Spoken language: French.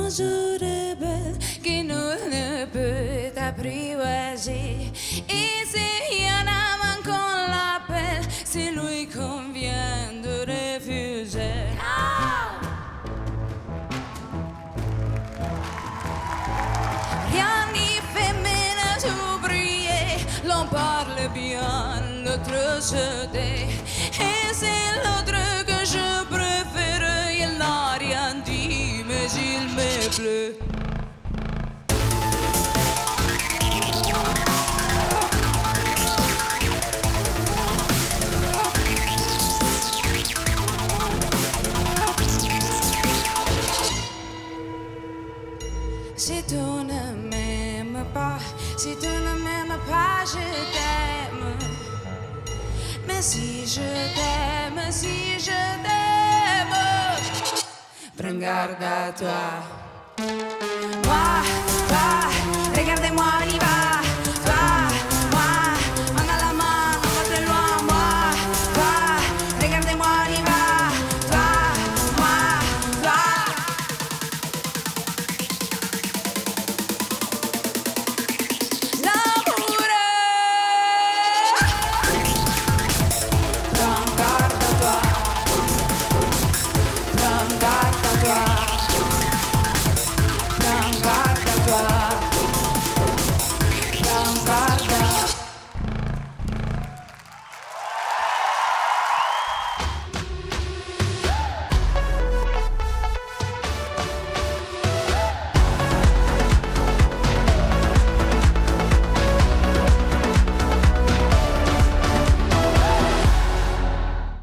bonjour est belle qui nous ne peut apprivoiser. Et si y en a un qu'on l'appelle, c'est lui qu'on vient de refuser. Rien n'y fait ménage ouvrier, l'on parle bien, l'autre se tait. Et c'est l'autre que je préfère, il n'a rien dit, mais il me plaît. Si tu ne m'aimes pas, si tu ne m'aimes pas, je t'aime. Mais si je t'aime, si je t'aime, prends garde à toi. Moi, toi, regardez-moi, on y va.